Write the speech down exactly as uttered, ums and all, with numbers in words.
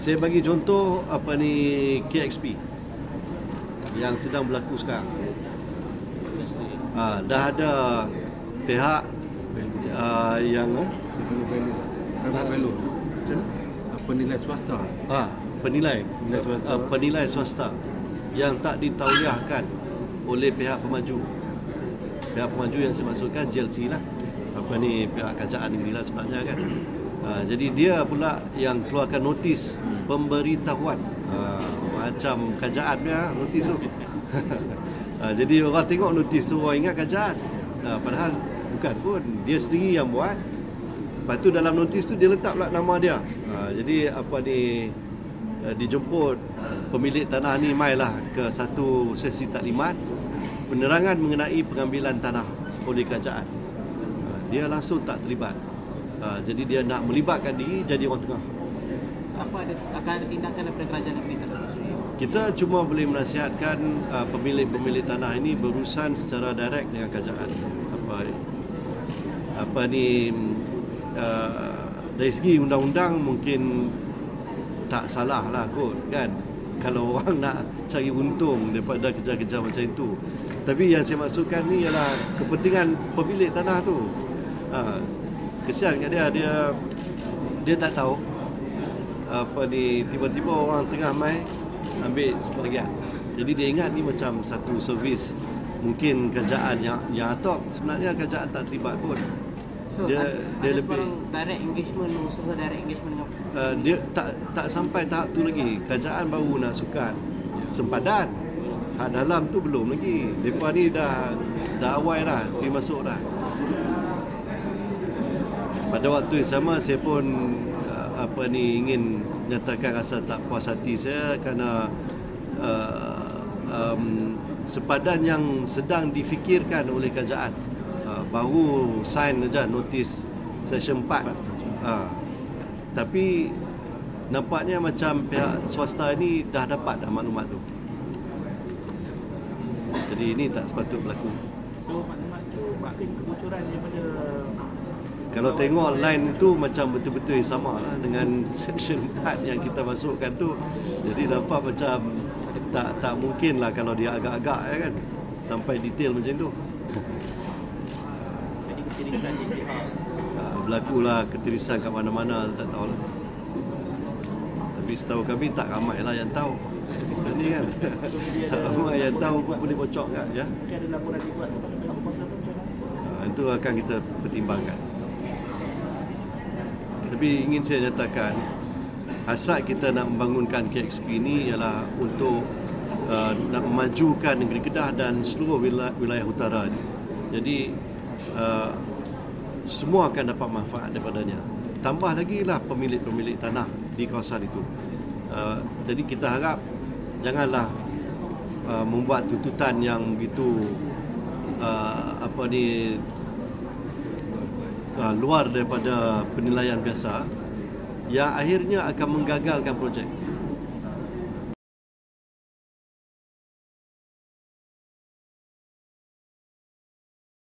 saya bagi contoh apa ni K X P yang sedang berlaku sekarang. Ha, dah ada pihak uh, yang Private value. Penilai swasta. Ah, penilai Penilai swasta. uh, penilai swasta yang tak ditauliahkan oleh pihak pemaju. Pihak pemaju yang saya maksudkan J L C lah. Apa ni pihak kerajaan negeri lah sebenarnya kan. Uh, jadi dia pula yang keluarkan notis pemberitahuan. Uh, macam kerajaan punya notis tu. uh, jadi orang tengok notis tu orang ingat kerajaan. Uh, padahal bukan pun, dia sendiri yang buat. Lepas tu dalam notis tu dia letak pula nama dia. Ha, jadi apa ni uh, dijemput pemilik tanah ni mailah ke satu sesi taklimat penerangan mengenai pengambilan tanah oleh kerajaan. Ha, dia langsung tak terlibat. Ha, jadi dia nak melibatkan diri jadi orang tengah. Apa ada, akan ada tindakan daripada kerajaan negeri terhadap isu ini? Kita cuma boleh menasihatkan uh, pemilik-pemilik tanah ini berurusan secara direct dengan kerajaan. Apa apa ni Uh, dari segi undang-undang mungkin tak salah lah kot kan, kalau orang nak cari untung daripada kerja-kerja macam itu. Tapi yang saya maksudkan ni ialah kepentingan pemilik tanah tu. Ha, kesian kat dia, dia dia tak tahu apa ni, tiba-tiba orang tengah mai ambil sebahagian. Jadi dia ingat ni macam satu servis mungkin kerajaan yang yang atau sebenarnya kerajaan tak terlibat pun. So, dia ada, dia ada lebih direct engagement, usaha direct engagement dengan uh, dia tak tak sampai tahap tu lagi. Kerajaan baru nak sukat sempadan. Hak dalam tu belum lagi. Depa ni dah dah awal dah, pergi masuk dah. Pada waktu yang sama saya pun uh, apa ni ingin nyatakan rasa tak puas hati saya kerana uh, um, sempadan yang sedang difikirkan oleh kerajaan. Uh, baru sign saja notis session empat. Uh, tapi nampaknya macam pihak swasta ini dah dapat dah maklumat tu. Jadi ini tak sepatut berlaku. So maklumat tu makin kebocoran daripada, kalau tengok line itu macam betul-betul sama lah dengan section empat yang kita masukkan tu. Jadi nampak macam tak tak mungkin lah kalau dia agak-agak ya kan sampai detail macam tu. ketirisan di pihak. Uh, berlakulah ketirisan kat mana-mana, tak tahulah. Tapi setahu kami tak ramai lah yang tahu. Ini kan tak ramai yang tahu pun boleh bocor kan ya. Mungkin ada laporan dibuat kepada pihak kuasa tu macam mana? Uh, itu akan kita pertimbangkan. Tapi ingin saya nyatakan hasrat kita nak membangunkan K X P ini ialah untuk uh, nak memajukan negeri Kedah dan seluruh wilayah, wilayah utara ini. Jadi uh, semua akan dapat manfaat daripadanya. Tambah lagi lah pemilik-pemilik tanah di kawasan itu. Uh, jadi kita harap janganlah uh, membuat tuntutan yang begitu uh, apa ni uh, luar daripada penilaian biasa yang akhirnya akan menggagalkan projek.